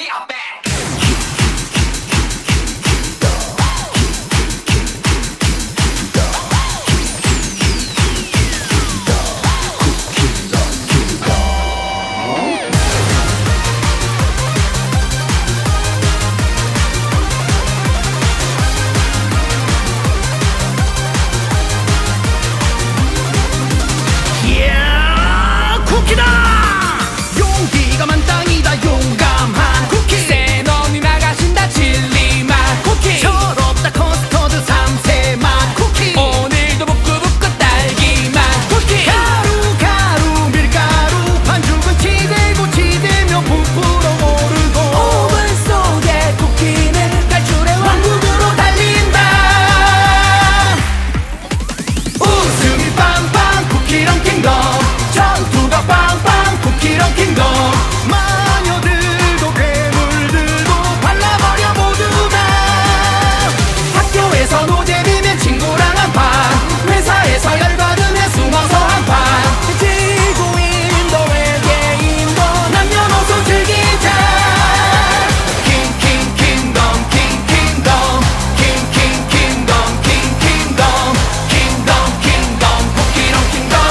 are back. 용기가 만땅이다 용감한 쿠키 센 언니 나가신다 진리맛 쿠키 철없다 커스터드 삼세맛 쿠키 오늘도 부끄부끄 딸기맛 쿠키 가루 밀가루 반죽은 치대고 치대며 부풀어 오르고 오븐 속의 쿠키는 탈출의 왕국으로 달린다. 웃음이 빵빵 쿠키런 킹덤 전투가 빵빵 쿠키런 킹덤 마녀들도 괴물들도 발라버려 모두 다 학교에서 노잼이면 친구랑 한판 회사에서 열받으면 숨어서 한판 지구인도 외계인도 남녀노소 즐기자 킹킹킹덤 킹킹덤 킹킹킹덤 킹킹덤 킹덤 쿠키런 킹덤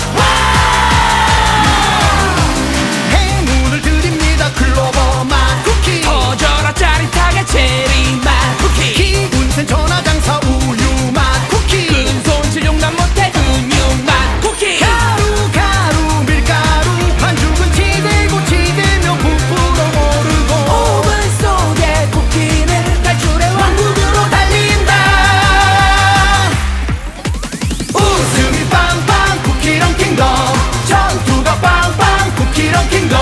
행운을 드립니다 클로버맛 쿠키 터져라 짜릿하게 체리맛 쿠키 기분센 전화장사 우유맛 쿠키 근손실 용납 못해 근육맛 쿠키 가루 밀가루 반죽은 치대고 치대며 부풀어 오르고 오븐 속의 쿠키는 탈출의 왕국으로 달린다. 웃음이 빵빵 쿠키런 킹덤 전투가 빵빵 쿠키런 킹덤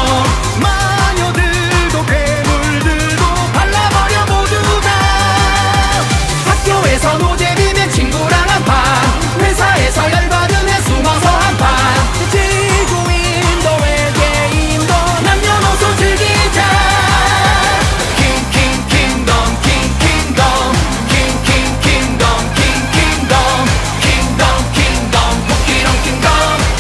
마녀들도 괴물들도 발라버려 모두 다 학교에서 노잼이면 친구랑 한판 회사에서 열받으면 숨어서 한판 지구인도 외계인도 남녀노소 즐기자 킹킹킹덤 킹킹덤 킹킹킹덤 킹킹덤 킹덤 쿠키런 킹덤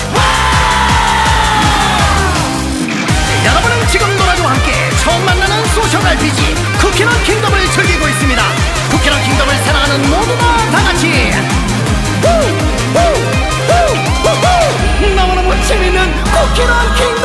여러분은 지금 노라조와 함께 처음 만나는 소셜 RPG 쿠키런 킹덤을 즐기고 있습니다. 쿠키런 킹덤을 사랑하는 모두가 다같이 너무너무 재밌는 쿠키런 킹덤